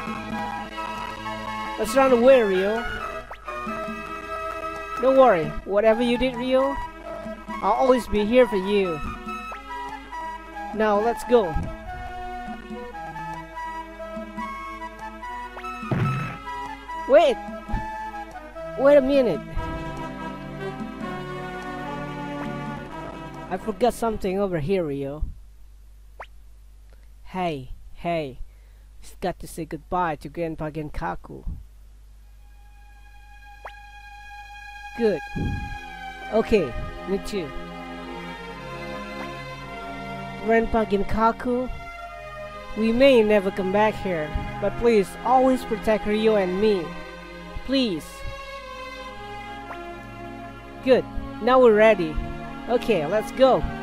Let's run away, Riou. Don't worry, whatever you did, Riou, I'll always be here for you. Now, let's go. Wait! Wait a minute. I forgot something over here, Riou. Hey, we've got to say goodbye to Grandpa Genkaku. Good. Okay, me too. Grandpa Genkaku, we may never come back here, but please always protect Riou and me. Please. Good. Now we're ready. Okay, let's go.